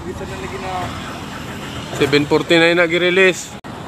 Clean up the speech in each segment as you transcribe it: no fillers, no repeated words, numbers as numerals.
Bisa na lagi na 7:49 na gi-release.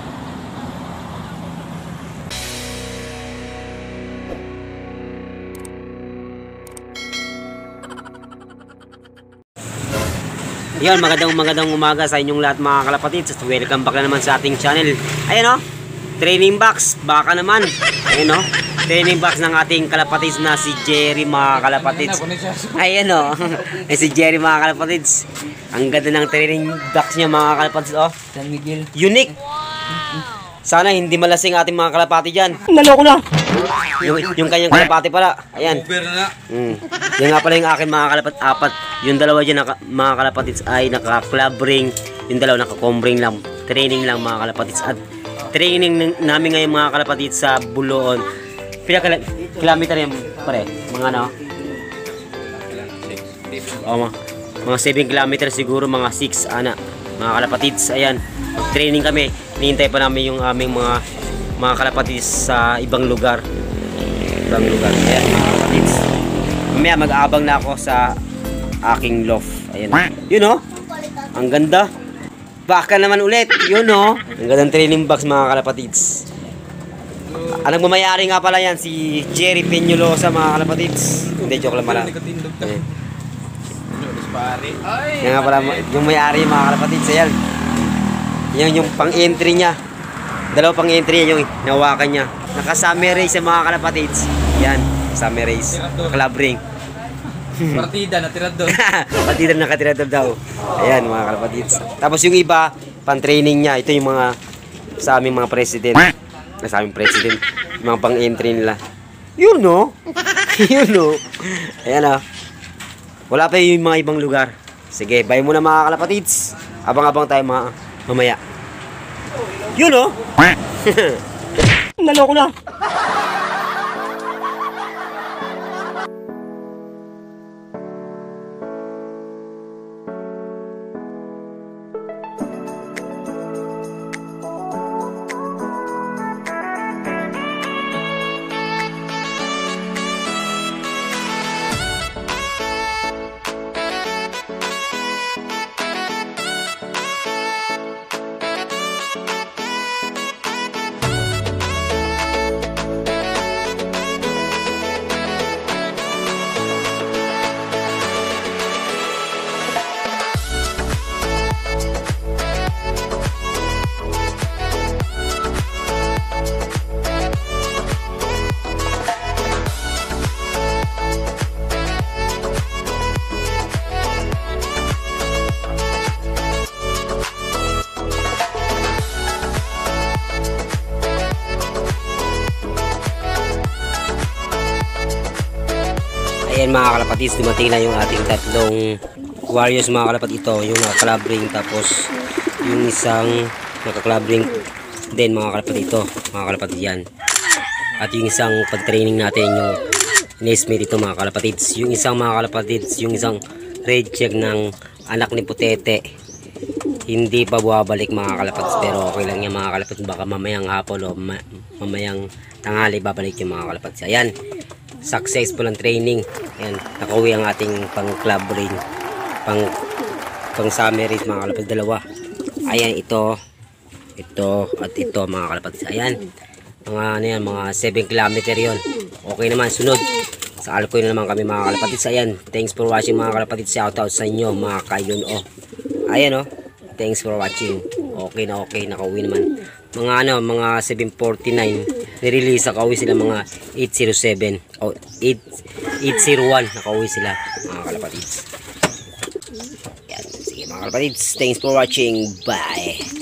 Yan, magandang umaga sa inyong lahat mga kalapatids. Welcome back na naman sa ating channel. Ayan o, training box, baka naman. Ayan o, training box ng ating kalapatids na si Jerry mga kalapatids. Ayan o, si Jerry mga kalapatids. Ang ganda ng training box niya mga kalapatids o. San Miguel. Unique. Sana hindi malasing ating mga kalapati dyan. Naloko na. Yung kanyang kalapati pala. Ayan. Over na. Yan nga pala yung akin mga kalapat. Apat. Yung dalawa dyan mga kalapatids ay naka-club ring. Yung dalawa naka-comb ring lang. Training lang mga kalapatids. At training namin ngayon mga kalapatids sa Buloon. Pila kilometer yan pare? Mga ano? Mga 7 kilometer siguro. Mga 6 ana. Mga kalapatids. Ayan. Training kami. Hinihintay pa namin yung aming mga kalapatids sa ibang lugar. Ayan mga kalapatids. Mamaya mag-aabang na ako sa aking loft. Ayan. Yun o. Ang ganda. Baka naman ulit. Yun o. Ang gandang training box mga kalapatids. Ang nagmamayari nga pala yan si Jerry Peñulosa mga kalapatids. Hindi, joke lang pala. Yan nga pala yung may-ari mga kalapatids. Ayan. Yan yung pang-entry niya. Dalawa pang-entry niya yung nawakan niya. Naka-summer race sa mga kalapatids. Yan, summer race. Club ring. Partida natira doon. Partida nakatira daw. Ayan mga kalapatids. Tapos yung iba, pan-training niya. Ito yung mga sa aming mga president. Sa aming president. Yung mga pang-entry nila. Yun no? Yun no? Ayan o. Wala pa yung mga ibang lugar. Sige, bye muna mga kalapatids. Abang-abang tayo mamaya. Yun o. Naloko na. Ayan mga kalapatids, dumating na yung ating tatlong warriors mga kalapat. Ito yung naka-club ring, tapos yung isang naka-club ring din mga kalapat. Ito mga kalapatids yan. At yung isang pag-training natin yung Nesmith ito mga kalapatids. Yung isang mga kalapatids, yung isang red check ng anak ni Putete, hindi pa buwabalik mga kalapatids, pero okay lang yan mga kalapatids. Baka mamayang hapon o mamayang tanghali babalik yung mga kalapatids. Ayan, successful ang training. Ayan, nakauwi ang ating pang club ring, pang summer race mga kalapatids, dalawa. Ayan, ito at ito mga kalapatids. Ayan, mga ano yan, mga 7 kilometer yon. Okay naman, sunod sa Alcoy na naman kami mga kalapatids. Ayan, thanks for watching mga kalapatids. Shout out sa inyo mga kayon o. Ayan o, thanks for watching. Okay na okay, nakauwi naman. Mga ano, mga 7:49 nirelease, nakauwi sila mga 8:07 o 8:01 nakauwi sila mga kalapatids. Yan, sige mga kalapatids, thanks for watching. Bye.